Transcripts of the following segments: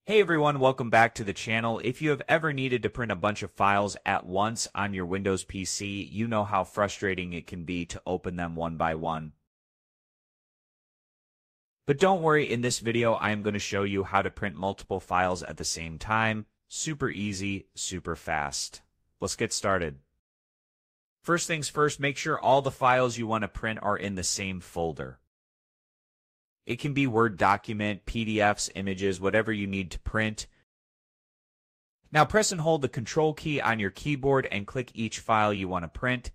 Hey everyone, welcome back to the channel. If you have ever needed to print a bunch of files at once on your Windows PC, you know how frustrating it can be to open them one by one. But don't worry, in this video I am going to show you how to print multiple files at the same time. Super easy, super fast. Let's get started. First things first, make sure all the files you want to print are in the same folder. It can be Word document, PDFs, images, whatever you need to print. Now press and hold the Control key on your keyboard and click each file you want to print.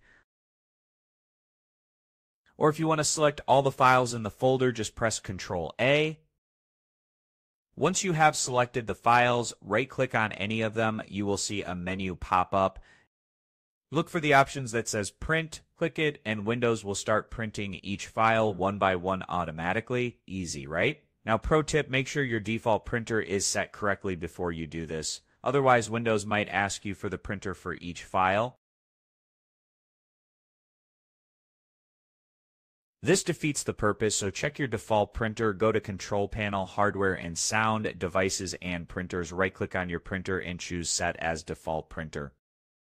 Or if you want to select all the files in the folder, just press Ctrl+A. Once you have selected the files, right-click on any of them. You will see a menu pop up. Look for the options that says Print, click it, and Windows will start printing each file one by one automatically. Easy, right? Now, pro tip, make sure your default printer is set correctly before you do this. Otherwise, Windows might ask you for the printer for each file. This defeats the purpose, so check your default printer, go to Control Panel, Hardware and Sound, Devices and Printers, right-click on your printer and choose Set as Default Printer.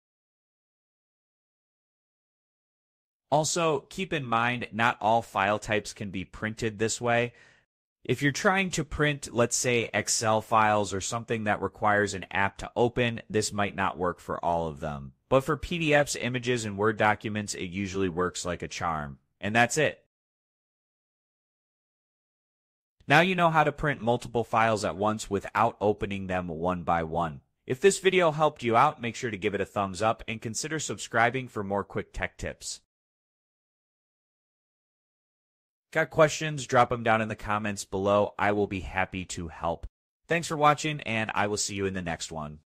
Also, keep in mind, not all file types can be printed this way. If you're trying to print, let's say, Excel files or something that requires an app to open, this might not work for all of them. But for PDFs, images, and Word documents, it usually works like a charm. And that's it. Now you know how to print multiple files at once without opening them one by one. If this video helped you out, make sure to give it a thumbs up and consider subscribing for more quick tech tips. Got questions? Drop them down in the comments below. I will be happy to help. Thanks for watching, and I will see you in the next one.